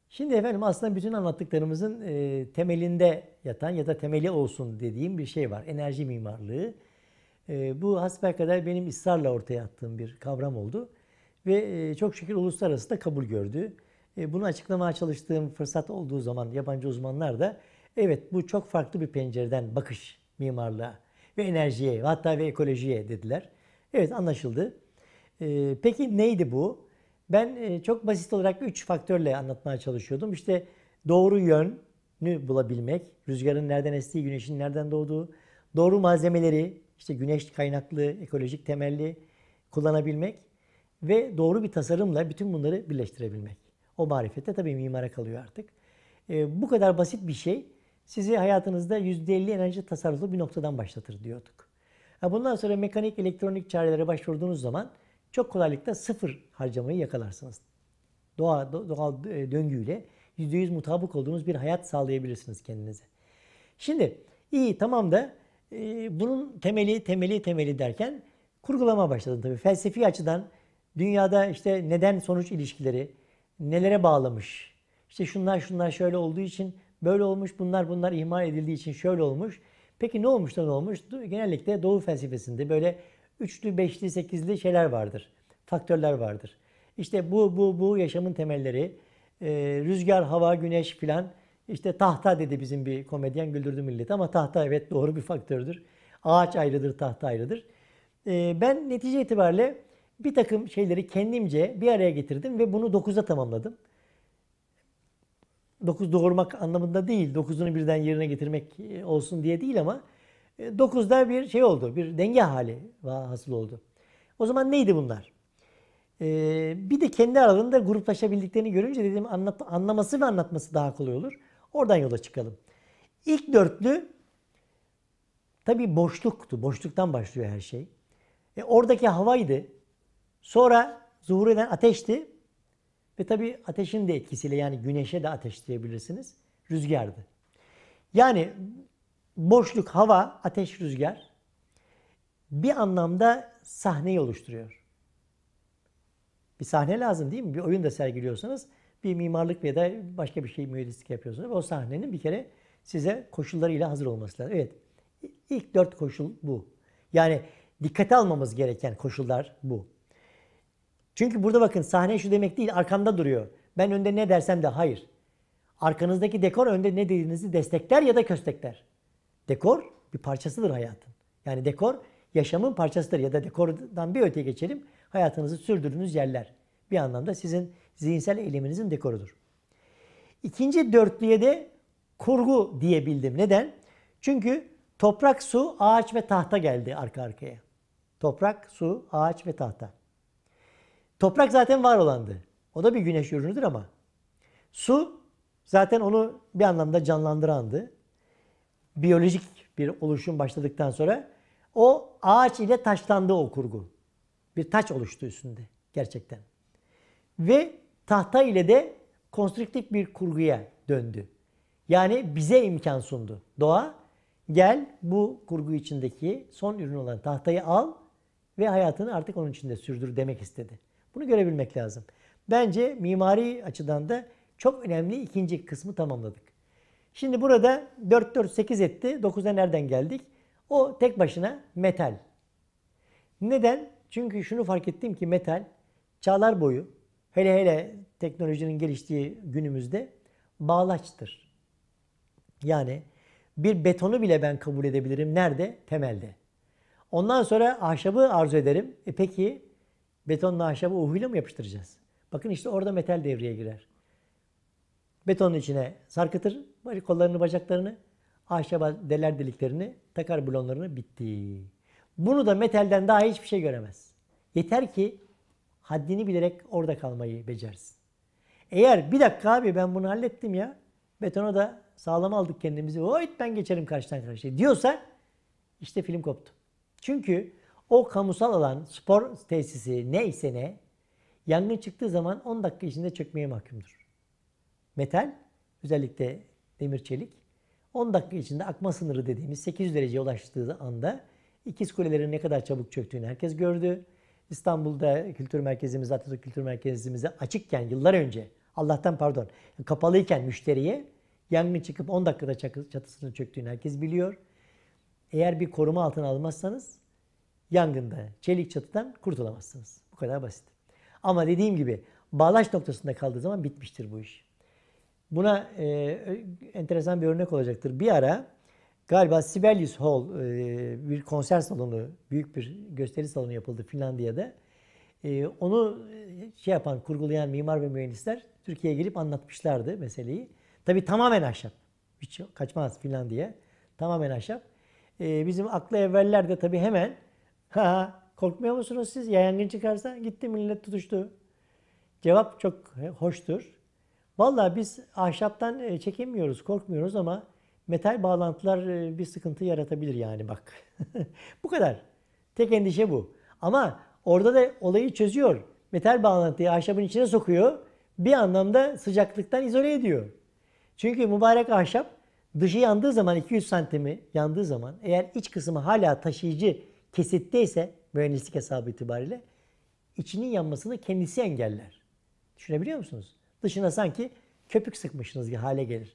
Şimdi efendim aslında bütün anlattıklarımızın temelinde yatan ya da temeli olsun dediğim bir şey var. Enerji mimarlığı. Bu hasbelkader benim ısrarla ortaya attığım bir kavram oldu. Ve çok şükür uluslararası da kabul gördü. Bunu açıklamaya çalıştığım fırsat olduğu zaman yabancı uzmanlar da evet bu çok farklı bir pencereden bakış mimarlığa ve enerjiye hatta ve ekolojiye dediler. Evet anlaşıldı. Peki neydi bu? Ben çok basit olarak 3 faktörle anlatmaya çalışıyordum. İşte doğru yönü bulabilmek, rüzgarın nereden estiği, güneşin nereden doğduğu, doğru malzemeleri, işte güneş kaynaklı, ekolojik temelli kullanabilmek ve doğru bir tasarımla bütün bunları birleştirebilmek. O marifette tabii mimara kalıyor artık. Bu kadar basit bir şey sizi hayatınızda %50 enerji tasarruflu bir noktadan başlatır diyorduk. Bundan sonra mekanik, elektronik çarelere başvurduğunuz zaman çok kolaylıkla sıfır harcamayı yakalarsınız. Doğal döngüyle %100 mutabık olduğunuz bir hayat sağlayabilirsiniz kendinize. Şimdi iyi tamam da bunun temeli derken kurgulama başladım tabii. Felsefi açıdan dünyada işte neden sonuç ilişkileri nelere bağlamış? İşte şunlar şöyle olduğu için böyle olmuş, bunlar ihmal edildiği için şöyle olmuş. Peki ne olmuş da ne olmuş? Genellikle Doğu felsefesinde böyle üçlü, beşli, sekizli şeyler vardır. Faktörler vardır. İşte bu yaşamın temelleri. Rüzgar, hava, güneş filan. İşte tahta dedi bizim bir komedyen güldürdü milleti ama tahta evet doğru bir faktördür. Ağaç ayrıdır, tahta ayrıdır. Ben netice itibariyle bir takım şeyleri kendimce bir araya getirdim ve bunu 9'a tamamladım. 9 doğurmak anlamında değil, 9'unu birden yerine getirmek olsun diye değil ama 9'da bir şey oldu, bir denge hali hasıl oldu. O zaman neydi bunlar? Bir de kendi aralarında gruplaşabildiklerini görünce dedim anlaması ve anlatması daha kolay olur. Oradan yola çıkalım. İlk dörtlü tabii boşluktu. Boşluktan başlıyor her şey. Oradaki havaydı. Sonra zuhur eden ateşti. Ve tabii ateşin de etkisiyle yani güneşe de ateş diyebilirsiniz. Rüzgardı. Yani boşluk, hava, ateş, rüzgar bir anlamda sahneyi oluşturuyor. Bir sahne lazım değil mi? Bir oyun da sergiliyorsanız bir mimarlık ya da başka bir şey mühendislik yapıyorsunuz. O sahnenin bir kere size koşullarıyla hazır olması lazım. Evet. İlk 4 koşul bu. Yani dikkate almamız gereken koşullar bu. Çünkü burada bakın sahne şu demek değil arkamda duruyor. Ben önde ne dersem de hayır. Arkanızdaki dekor önde ne dediğinizi destekler ya da köstekler. Dekor bir parçasıdır hayatın. Yani dekor yaşamın parçasıdır ya da dekordan bir öteye geçelim. Hayatınızı sürdürdüğünüz yerler. Bir anlamda sizin zihinsel eyleminizin dekorudur. İkinci dörtlüye de kurgu diyebildim. Neden? Çünkü toprak, su, ağaç ve tahta geldi arka arkaya. Toprak, su, ağaç ve tahta. Toprak zaten var olandı. O da bir güneş ürünüdür ama. Su zaten onu bir anlamda canlandırandı. Biyolojik bir oluşum başladıktan sonra o ağaç ile taşlandı o kurgu. Bir taç oluştu üstünde gerçekten. Ve tahta ile de konstrüktif bir kurguya döndü. Yani bize imkan sundu. Doğa gel bu kurgu içindeki son ürün olan tahtayı al ve hayatını artık onun içinde sürdür demek istedi. Bunu görebilmek lazım. Bence mimari açıdan da çok önemli ikinci kısmı tamamladık. Şimdi burada 4-4-8 etti. 9'a nereden geldik? O tek başına metal. Neden? Çünkü şunu fark ettim ki metal çağlar boyu hele teknolojinin geliştiği günümüzde bağlaçtır. Yani bir betonu bile ben kabul edebilirim. Nerede? Temelde. Ondan sonra ahşabı arzu ederim. Peki betonla ahşabı uhuyla mı yapıştıracağız? Bakın işte orada metal devreye girer. Betonun içine sarkıtır kollarını bacaklarını, ahşaba deler deliklerini, takar blonlarını bitti. Bunu da metalden daha hiçbir şey göremez. Yeter ki haddini bilerek orada kalmayı becersin. Eğer bir dakika abi ben bunu hallettim ya, betona da sağlam aldık kendimizi, oyt ben geçerim karşıdan karşıya diyorsa işte film koptu. Çünkü o kamusal alan, spor tesisi neyse ne, yangın çıktığı zaman 10 dakika içinde çökmeye mahkumdur. Metal, özellikle demir çelik, 10 dakika içinde akma sınırı dediğimiz 800 dereceye ulaştığı anda İkiz Kulelerin ne kadar çabuk çöktüğünü herkes gördü. İstanbul'da kültür merkezimiz, Atatürk Kültür Merkezimize açıkken yıllar önce Allah'tan pardon. Kapalıyken müşteriye yangın çıkıp 10 dakikada çatısının çöktüğünü herkes biliyor. Eğer bir koruma altına almazsanız yangında çelik çatıdan kurtulamazsınız. Bu kadar basit. Ama dediğim gibi bağlaç noktasında kaldığı zaman bitmiştir bu iş. Buna enteresan bir örnek olacaktır. Bir ara galiba Sibelius Hall bir konser salonu, büyük bir gösteri salonu yapıldı Finlandiya'da. Onu şey yapan, kurgulayan mimar ve mühendisler Türkiye'ye gelip anlatmışlardı meseleyi. Tabii tamamen ahşap. Hiç kaçmaz Finlandiya. Tamamen ahşap. Bizim aklı evveller de tabii hemen korkmuyor musunuz siz? Ya yangın çıkarsa gitti millet tutuştu. Cevap çok hoştur. Vallahi biz ahşaptan çekemiyoruz, korkmuyoruz ama metal bağlantılar bir sıkıntı yaratabilir yani bak. Bu kadar. Tek endişe bu. Ama orada da olayı çözüyor. Metal bağlantıyı ahşabın içine sokuyor. Bir anlamda sıcaklıktan izole ediyor. Çünkü mübarek ahşap dışı yandığı zaman 200 santimi yandığı zaman eğer iç kısmı hala taşıyıcı kesitteyse mühendislik hesabı itibariyle içinin yanmasını kendisi engeller. Düşünebiliyor musunuz? Dışına sanki köpük sıkmışsınız gibi hale gelir.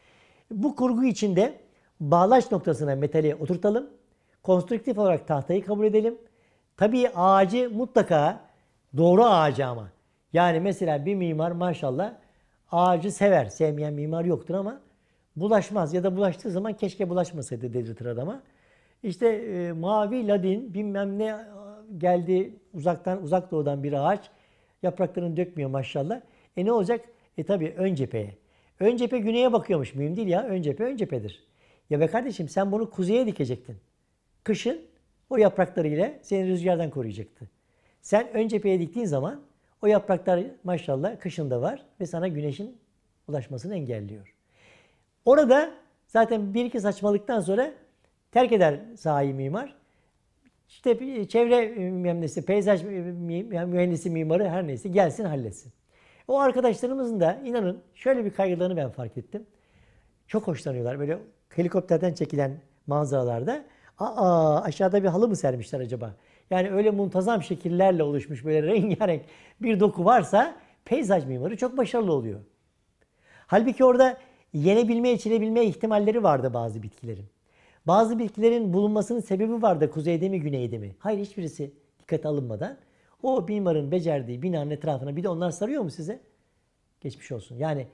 Bu kurgu içinde bağlaç noktasına metali oturtalım. Konstrüktif olarak tahtayı kabul edelim. Tabii ağacı mutlaka doğru ağacı ama. Yani mesela bir mimar maşallah ağacı sever. Sevmeyen mimar yoktur ama bulaşmaz. Ya da bulaştığı zaman keşke bulaşmasaydı dedirtir adama. İşte mavi ladin bilmem ne geldi uzak doğudan bir ağaç. Yapraklarını dökmüyor maşallah. Ne olacak? Tabii ön cepheye. Ön cephe güneye bakıyormuş. Mühim değil ya. Ön cephe ön cephedir. Ya be kardeşim sen bunu kuzeye dikecektin. Kışın o yapraklarıyla seni rüzgardan koruyacaktı. Sen ön cepheye diktiğin zaman o yapraklar maşallah kışında var ve sana güneşin ulaşmasını engelliyor. Orada zaten bir iki saçmalıktan sonra terk eder sahayı mimar. İşte çevre mühendisi, peyzaj mühendisi mimarı her neyse gelsin halletsin. O arkadaşlarımızın da inanın şöyle bir kaygılarını ben fark ettim. Çok hoşlanıyorlar böyle helikopterden çekilen manzaralarda. Aşağıda bir halı mı sermişler acaba? Yani öyle muntazam şekillerle oluşmuş böyle rengarenk bir doku varsa peyzaj mimarı çok başarılı oluyor. Halbuki orada yenebilme, içilebilme ihtimalleri vardı bazı bitkilerin. Bazı bitkilerin bulunmasının sebebi vardı kuzeyde mi güneyde mi? Hayır hiçbirisi dikkate alınmadan o mimarın becerdiği binanın etrafına bir de onlar sarıyor mu size? Geçmiş olsun. Yani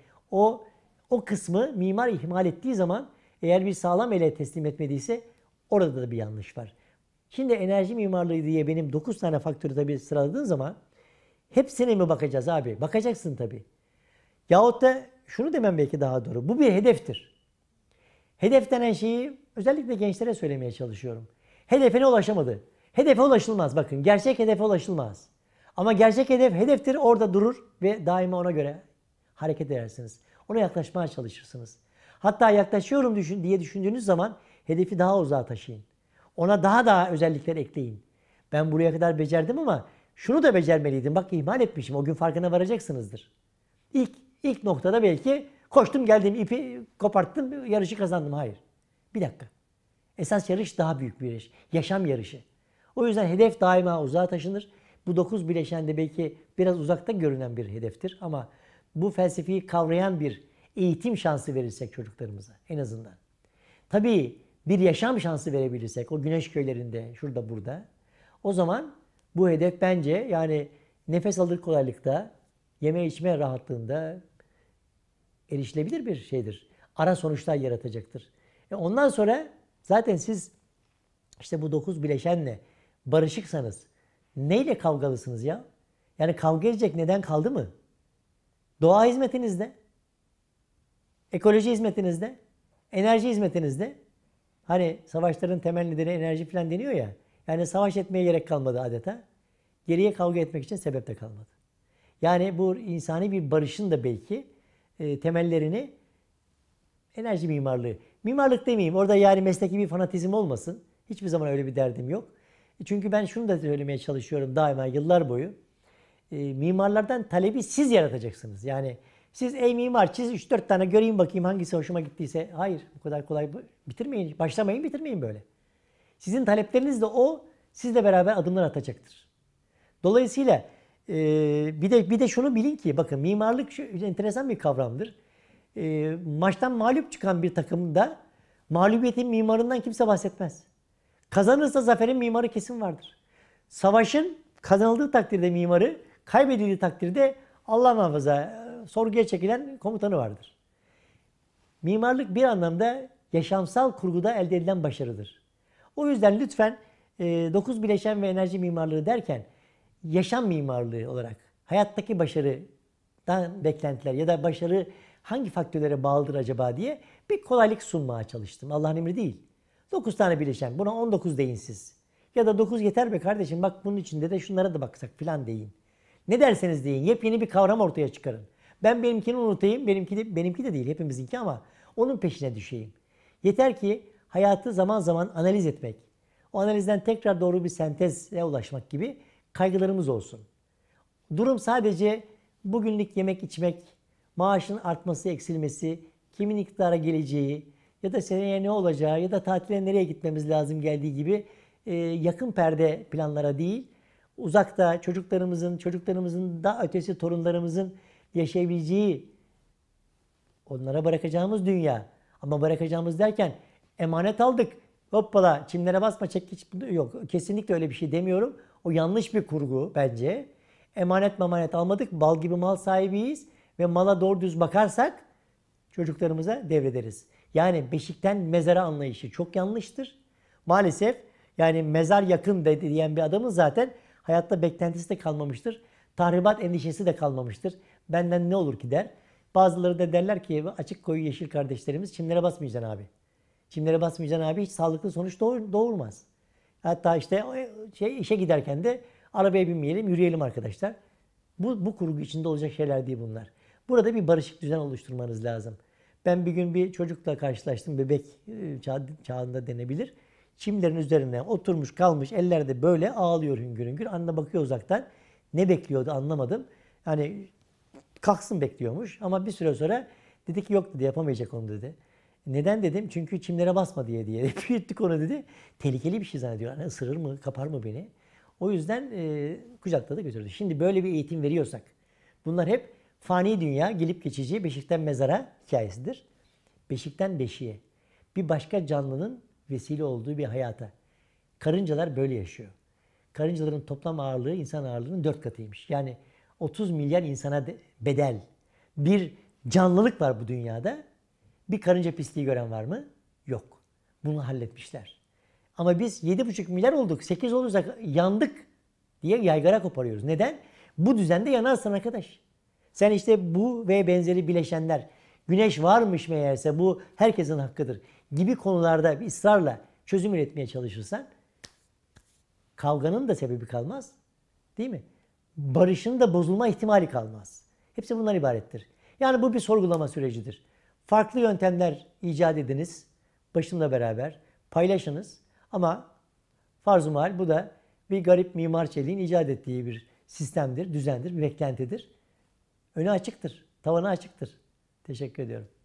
o kısmı mimar ihmal ettiği zaman eğer bir sağlam ele teslim etmediyse orada da bir yanlış var. Şimdi enerji mimarlığı diye benim 9 tane faktörü tabii sıraladığın zaman hepsine mi bakacağız abi? Bakacaksın tabii. Yahut da şunu demem belki daha doğru. Bu bir hedeftir. Hedef denen şeyi özellikle gençlere söylemeye çalışıyorum. Hedefine ulaşamadı. Hedefe ulaşılmaz bakın. Gerçek hedefe ulaşılmaz. Ama gerçek hedef hedeftir. Orada durur ve daima ona göre hareket edersiniz. Ona yaklaşmaya çalışırsınız. Hatta yaklaşıyorum diye düşündüğünüz zaman hedefi daha uzağa taşıyın. Ona daha özellikler ekleyin. Ben buraya kadar becerdim ama şunu da becermeliydim. Bak ihmal etmişim. O gün farkına varacaksınızdır. İlk noktada belki koştum geldim ipi koparttım yarışı kazandım. Hayır. Bir dakika. Esas yarış daha büyük bir yarış. Yaşam yarışı. O yüzden hedef daima uzağa taşınır. Bu 9 bileşen de belki biraz uzakta görünen bir hedeftir ama bu felsefeyi kavrayan bir eğitim şansı verirsek çocuklarımıza en azından. Tabii bir yaşam şansı verebilirsek o güneş köylerinde şurada burada o zaman bu hedef bence yani nefes alır kolaylıkta, yeme içme rahatlığında erişilebilir bir şeydir. Ara sonuçlar yaratacaktır. Ondan sonra zaten siz işte bu 9 bileşenle barışıksanız neyle kavgalısınız ya? Yani kavga edecek neden kaldı mı? Doğa hizmetinizde, ekoloji hizmetinizde, enerji hizmetinizde. Hani savaşların temel nedeni enerji falan deniyor ya. Yani savaş etmeye gerek kalmadı adeta. Geriye kavga etmek için sebep de kalmadı. Yani bu insani bir barışın da belki temellerini enerji mimarlığı. Mimarlık demeyeyim. Orada yani mesleki bir fanatizm olmasın. Hiçbir zaman öyle bir derdim yok. Çünkü ben şunu da söylemeye çalışıyorum daima yıllar boyu. Mimarlardan talebi siz yaratacaksınız. Yani siz ey mimar çiz 3-4 tane göreyim bakayım hangisi hoşuma gittiyse. Hayır bu kadar kolay bitirmeyin. Başlamayın bitirmeyin böyle. Sizin talepleriniz de o sizle beraber adımlar atacaktır. Dolayısıyla Bir de şunu bilin ki bakın mimarlık enteresan bir kavramdır. Maçtan mağlup çıkan bir takımda mağlubiyetin mimarından kimse bahsetmez. Kazanırsa zaferin mimarı kesin vardır. Savaşın kazanıldığı takdirde mimarı, kaybedildiği takdirde Allah muhafaza sorguya çekilen komutanı vardır. Mimarlık bir anlamda yaşamsal kurguda elde edilen başarıdır. O yüzden lütfen 9 bileşen ve enerji mimarlığı derken yaşam mimarlığı olarak hayattaki başarıdan beklentiler ya da başarı hangi faktörlere bağlıdır acaba diye bir kolaylık sunmaya çalıştım. Allah'ın emri değil. 9 tane bileşen, buna 19 deyin siz. Ya da 9 yeter be kardeşim, bak bunun içinde de şunlara da baksak filan deyin. Ne derseniz deyin, yepyeni bir kavram ortaya çıkarın. Ben benimkini unutayım, benimki de değil hepimizinki ama onun peşine düşeyim. Yeter ki hayatı zaman zaman analiz etmek, o analizden tekrar doğru bir senteze ulaşmak gibi kaygılarımız olsun. Durum sadece bugünlük yemek içmek, maaşın artması, eksilmesi, kimin iktidara geleceği ya da seneye ne olacağı ya da tatile nereye gitmemiz lazım geldiği gibi yakın perde planlara değil, uzakta çocuklarımızın daha ötesi torunlarımızın yaşayabileceği, onlara bırakacağımız dünya. Ama bırakacağımız derken emanet aldık. Hoppala çimlere basma çek hiç yok. Kesinlikle öyle bir şey demiyorum. O yanlış bir kurgu bence. Emanet almadık. Bal gibi mal sahibiyiz. Ve mala doğru düz bakarsak çocuklarımıza devrederiz. Yani beşikten mezara anlayışı çok yanlıştır. Maalesef yani mezar yakın diyen bir adamın zaten hayatta beklentisi de kalmamıştır. Tahribat endişesi de kalmamıştır. Benden ne olur ki der. Bazıları da derler ki açık koyu yeşil kardeşlerimiz çimlere basmayacaksın abi. Çimlere basmayacaksın abi hiç sağlıklı sonuç doğurmaz. Hatta işte işe giderken de arabaya binmeyelim yürüyelim arkadaşlar. Bu kurgu içinde olacak şeyler değil bunlar. Burada bir barışık düzen oluşturmanız lazım. Ben bir gün bir çocukla karşılaştım. Bebek çağında denebilir. Çimlerin üzerine oturmuş kalmış ellerde böyle ağlıyor hüngür hüngür. Anne bakıyor uzaktan. Ne bekliyordu anlamadım. Yani kalksın bekliyormuş ama bir süre sonra dedi ki yok dedi yapamayacak onu dedi. Neden dedim? Çünkü çimlere basma diye büyüttük onu dedi. Tehlikeli bir şey zannediyor. Hani ısırır mı, kapar mı beni? O yüzden kucakladı götürdü. Şimdi böyle bir eğitim veriyorsak bunlar hep fani dünya, gelip geçici, beşikten mezara hikayesidir. Beşikten beşiğe. Bir başka canlının vesile olduğu bir hayata. Karıncalar böyle yaşıyor. Karıncaların toplam ağırlığı insan ağırlığının 4 katıymış. Yani 30 milyar insana bedel bir canlılık var bu dünyada. Bir karınca pisliği gören var mı? Yok. Bunu halletmişler. Ama biz 7,5 milyar olduk. 8 olursak yandık diye yaygara koparıyoruz. Neden? Bu düzende yanarsın arkadaş. Sen işte bu ve benzeri bileşenler, güneş varmış meğerse bu herkesin hakkıdır gibi konularda bir ısrarla çözüm üretmeye çalışırsan kavganın da sebebi kalmaz. Değil mi? Barışın da bozulma ihtimali kalmaz. Hepsi bundan ibarettir. Yani bu bir sorgulama sürecidir. Farklı yöntemler icat ediniz. Başımla beraber paylaşınız. Ama farz-ı mahal bu da bir garip Mimar Çelik'in icat ettiği bir sistemdir, düzendir, bir beklentidir. Önü açıktır, tavanı açıktır. Teşekkür ediyorum.